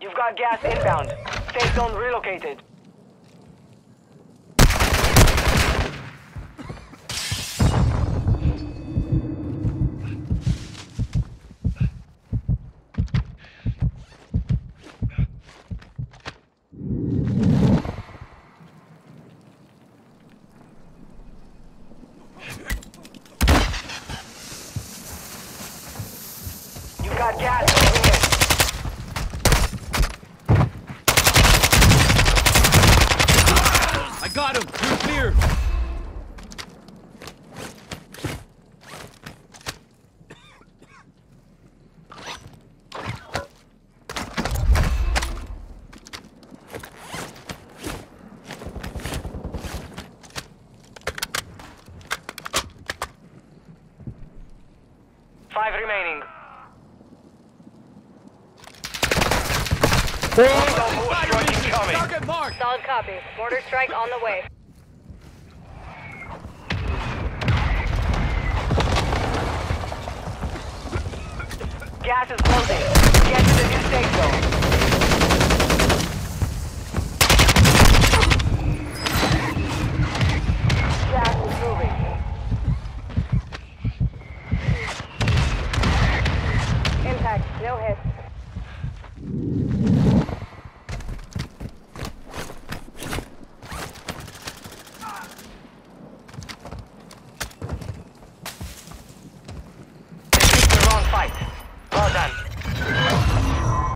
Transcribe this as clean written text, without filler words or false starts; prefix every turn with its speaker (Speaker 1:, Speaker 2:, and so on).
Speaker 1: You've got gas inbound. Safe zone relocated. You've got gas moving in.
Speaker 2: I got him! You're clear!
Speaker 1: Five remaining.
Speaker 2: Target mark!
Speaker 3: Solid copy. Mortar strike on the way.
Speaker 1: Gas is closing. Get to the new safe zone.